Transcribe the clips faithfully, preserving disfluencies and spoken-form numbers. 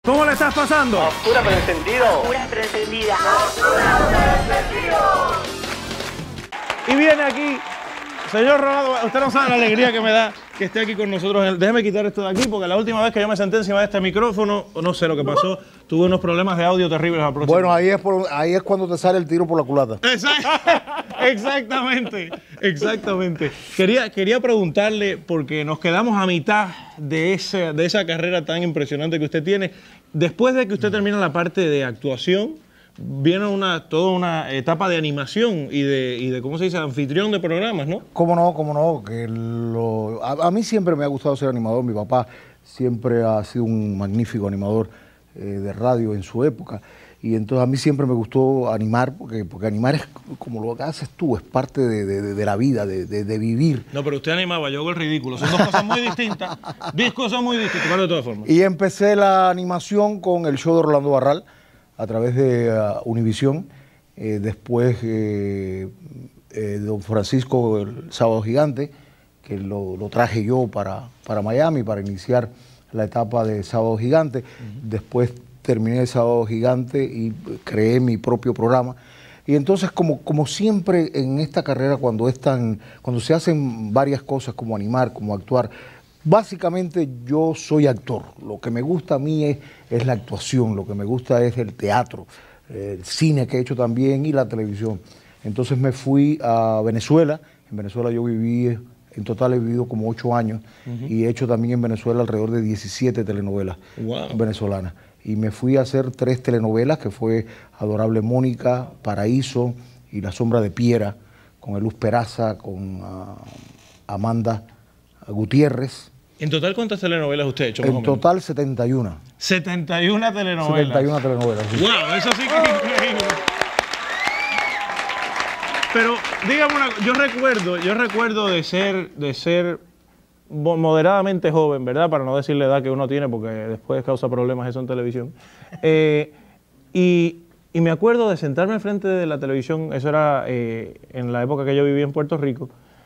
¿Cómo le estás pasando? Oscura pero encendido. Oscura pero encendida. Y viene aquí, señor Ronaldo, usted no sabe la alegría que me da que esté aquí con nosotros. Déjeme quitar esto de aquí, porque la última vez que yo me senté encima de este micrófono, no sé lo que pasó, tuve unos problemas de audio terribles al próximo. Bueno, ahí es, por, ahí es cuando te sale el tiro por la culata. Exactamente, exactamente. Quería, quería preguntarle, porque nos quedamos a mitad de esa, de esa carrera tan impresionante que usted tiene. Después de que usted termina la parte de actuación, viene una, toda una etapa de animación y de, y de, ¿cómo se dice?, anfitrión de programas, ¿no? ¿Cómo no? ¿Cómo no? Que lo, a, a mí siempre me ha gustado ser animador. Mi papá siempre ha sido un magnífico animador eh, de radio en su época. Y entonces a mí siempre me gustó animar, porque, porque animar es como lo que haces tú, es parte de, de, de la vida, de, de, de vivir. No, pero usted animaba, yo hago el ridículo. Son dos cosas muy distintas, dos cosas muy distintas, pero de todas formas. Y empecé la animación con el show de Rolando Barral, a través de uh, Univisión, eh, después eh, eh, Don Francisco, el Sábado Gigante, que lo, lo traje yo para, para Miami, para iniciar la etapa de Sábado Gigante. Uh-huh. Después terminé el Sábado Gigante y creé mi propio programa. Y entonces, como, como siempre en esta carrera, cuando, es tan, cuando se hacen varias cosas, como animar, como actuar, básicamente yo soy actor. Lo que me gusta a mí es, es la actuación, lo que me gusta es el teatro, el cine que he hecho también y la televisión. Entonces me fui a Venezuela. En Venezuela yo viví, en total he vivido como ocho años. Uh-huh. Y he hecho también en Venezuela alrededor de diecisiete telenovelas. Wow. Venezolanas. Y me fui a hacer tres telenovelas, que fue Adorable Mónica, Paraíso y La Sombra de Piera, con Eluz Peraza, con uh, Amanda Gutiérrez. ¿En total cuántas telenovelas usted ha hecho? En total setenta y una. setenta y una telenovelas. setenta y una telenovelas. Sí. ¡Wow! Eso sí que es increíble. Pero dígame una cosa, yo recuerdo, yo recuerdo de ser, de ser moderadamente joven, ¿verdad? Para no decir la edad que uno tiene, porque después causa problemas eso en televisión. Eh, y, y me acuerdo de sentarme enfrente de la televisión, eso era eh, en la época que yo vivía en Puerto Rico,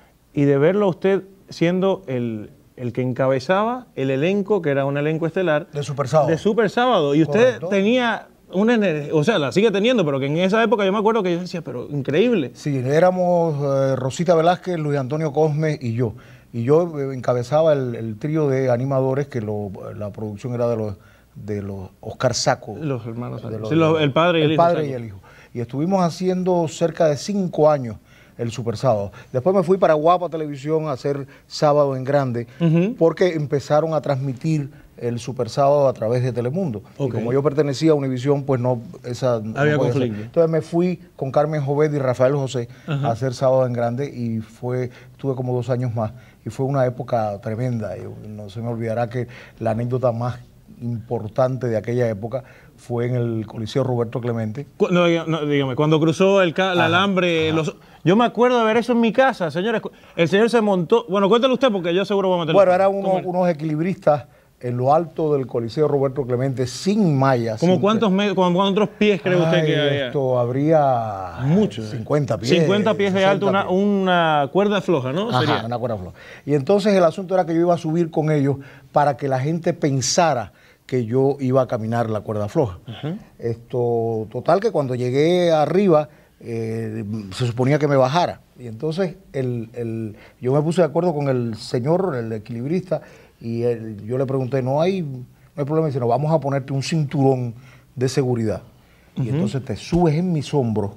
y de verlo a usted siendo el, el que encabezaba el elenco, que era un elenco estelar. De Super Sábado. De Super Sábado. Y usted Correcto. tenía una energía, o sea, la sigue teniendo, pero que en esa época yo me acuerdo que yo decía, pero increíble. Sí, éramos eh, Rosita Velázquez, Luis Antonio Cosme y yo. Y yo encabezaba el, el trío de animadores, que lo, la producción era de los, de los Oscar Sacco. Los hermanos de los, sí, los, el padre y el, el hijo. El padre Sacco. y el hijo. Y estuvimos haciendo cerca de cinco años el Super Sábado. Después me fui para Guapa Televisión a hacer Sábado en Grande, uh-huh. porque empezaron a transmitir el Super Sábado a través de Telemundo. Okay. Y como yo pertenecía a Univisión, pues no, esa no había conflicto. Ser. Entonces me fui con Carmen Jovet y Rafael José uh-huh. a hacer Sábado en Grande, y fue, tuve como dos años más. Y fue una época tremenda. Yo, no se me olvidará que la anécdota más importante de aquella época fue en el Coliseo Roberto Clemente. No, no, dígame, cuando cruzó el, el alambre, los, yo me acuerdo de ver eso en mi casa, señores. El señor se montó, bueno, cuéntale usted porque yo seguro voy a meter. Bueno, eran uno, unos equilibristas en lo alto del Coliseo Roberto Clemente, sin mallas. ¿Cómo cuántos, cuántos pies cree usted Ay, que había? Esto habría mucho, cincuenta pies. cincuenta pies de alto, una, una cuerda floja, ¿no? Ajá, Sería. una cuerda floja. Y entonces el asunto era que yo iba a subir con ellos para que la gente pensara que yo iba a caminar la cuerda floja. Uh-huh. Esto, total que cuando llegué arriba, eh, se suponía que me bajara. Y entonces el, el, yo me puse de acuerdo con el señor, el equilibrista, y él, yo le pregunté, no hay, no hay problema, dice, no, vamos a ponerte un cinturón de seguridad. Uh-huh. Y entonces te subes en mis hombros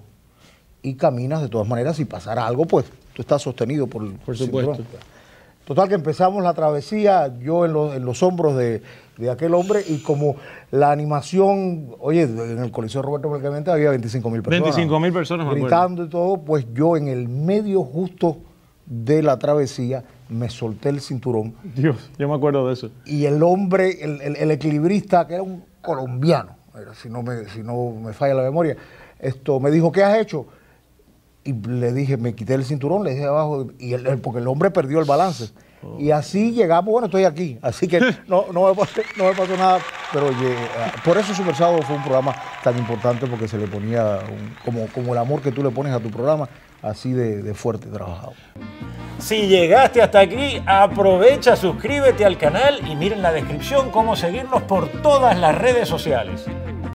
y caminas de todas maneras. Si pasara algo, pues tú estás sostenido por, por supuesto. Cinturón. Total que empezamos la travesía, yo en, lo, en los hombros de, de aquel hombre, y como la animación, oye, en el Coliseo Roberto Clemente había veinticinco mil personas. veinticinco mil personas, me gritando y todo, pues yo en el medio justo de la travesía me solté el cinturón. Dios, yo me acuerdo de eso. Y el hombre, el, el, el equilibrista, que era un colombiano, si no, me, si no me falla la memoria, esto me dijo, ¿qué has hecho? Y le dije, me quité el cinturón, le dije abajo, y el, el, porque el hombre perdió el balance. Oh. Y así llegamos, bueno, estoy aquí, así que no, no, me, pasó, no me pasó nada, pero oye, por eso Super Sábado fue un programa tan importante, porque se le ponía, un, como, como el amor que tú le pones a tu programa, así de, de fuerte trabajado. Si llegaste hasta aquí, aprovecha, suscríbete al canal y miren en la descripción cómo seguirnos por todas las redes sociales.